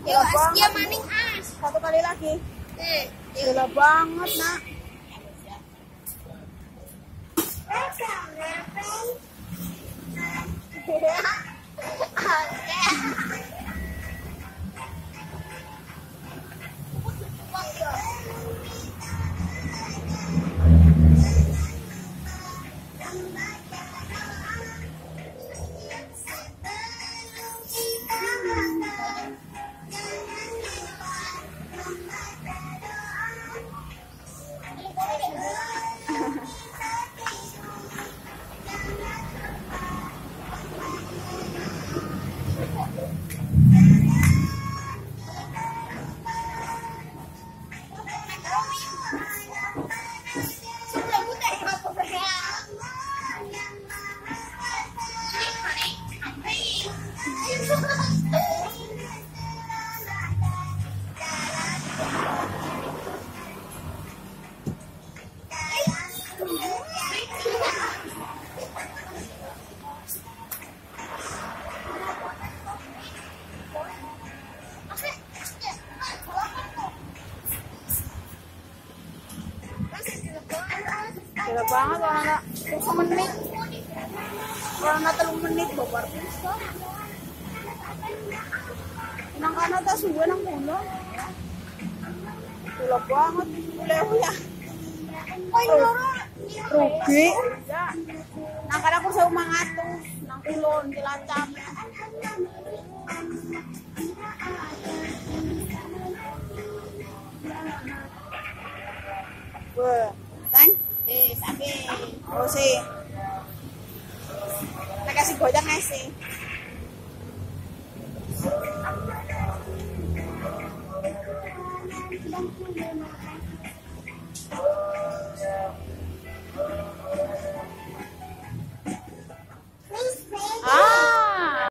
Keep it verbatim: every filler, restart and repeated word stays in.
Yo, as dia maning as. Satu kali lagi. Eh, Gila banget, Nak. Gila banget orang nak tiga menit. Orang nak telung menit babar bisa. Nang kana ta suwe nang puno. Gila banget boleh-boleh. Koy loro rugi. Nang kana aku sewu mangatus nang kulon Cilacap. Wah, tang? eh, sabi. Oh sih. Nakasih gojek nasi.